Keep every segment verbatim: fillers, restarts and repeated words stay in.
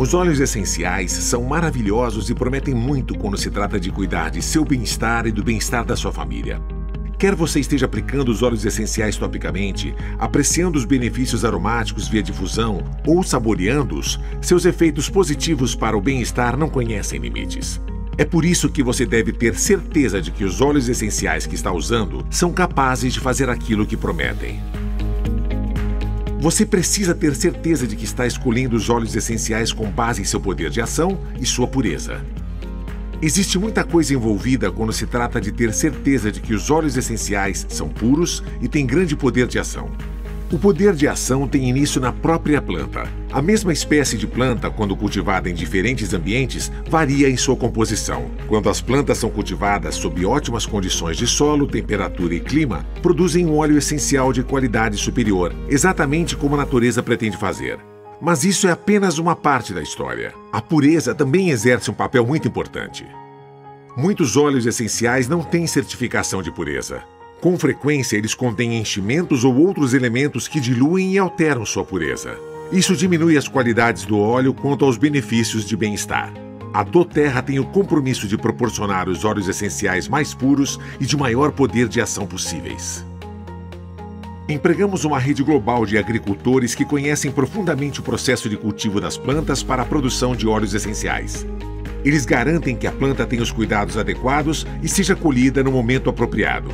Os óleos essenciais são maravilhosos e prometem muito quando se trata de cuidar de seu bem-estar e do bem-estar da sua família. Quer você esteja aplicando os óleos essenciais topicamente, apreciando os benefícios aromáticos via difusão ou saboreando-os, seus efeitos positivos para o bem-estar não conhecem limites. É por isso que você deve ter certeza de que os óleos essenciais que está usando são capazes de fazer aquilo que prometem. Você precisa ter certeza de que está escolhendo os óleos essenciais com base em seu poder de ação e sua pureza. Existe muita coisa envolvida quando se trata de ter certeza de que os óleos essenciais são puros e têm grande poder de ação. O poder de ação tem início na própria planta. A mesma espécie de planta, quando cultivada em diferentes ambientes, varia em sua composição. Quando as plantas são cultivadas sob ótimas condições de solo, temperatura e clima, produzem um óleo essencial de qualidade superior, exatamente como a natureza pretende fazer. Mas isso é apenas uma parte da história. A pureza também exerce um papel muito importante. Muitos óleos essenciais não têm certificação de pureza. Com frequência, eles contêm enchimentos ou outros elementos que diluem e alteram sua pureza. Isso diminui as qualidades do óleo quanto aos benefícios de bem-estar. A doTERRA tem o compromisso de proporcionar os óleos essenciais mais puros e de maior poder de ação possíveis. Empregamos uma rede global de agricultores que conhecem profundamente o processo de cultivo das plantas para a produção de óleos essenciais. Eles garantem que a planta tenha os cuidados adequados e seja colhida no momento apropriado.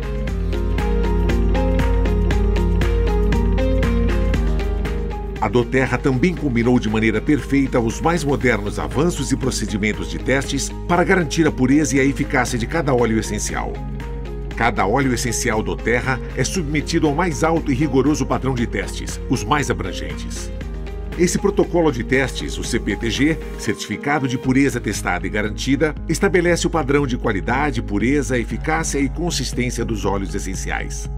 A doTERRA também combinou de maneira perfeita os mais modernos avanços e procedimentos de testes para garantir a pureza e a eficácia de cada óleo essencial. Cada óleo essencial doTERRA é submetido ao mais alto e rigoroso padrão de testes, os mais abrangentes. Esse protocolo de testes, o C P T G, Certificado de Pureza Testada e Garantida, estabelece o padrão de qualidade, pureza, eficácia e consistência dos óleos essenciais.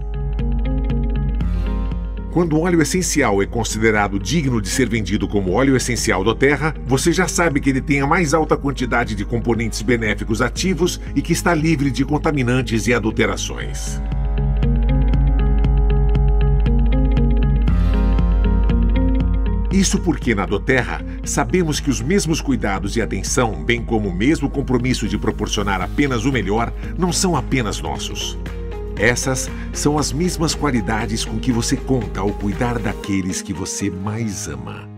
Quando um óleo essencial é considerado digno de ser vendido como óleo essencial doTERRA, você já sabe que ele tem a mais alta quantidade de componentes benéficos ativos e que está livre de contaminantes e adulterações. Isso porque na doTERRA sabemos que os mesmos cuidados e atenção, bem como o mesmo compromisso de proporcionar apenas o melhor, não são apenas nossos. Essas são as mesmas qualidades com que você conta ao cuidar daqueles que você mais ama.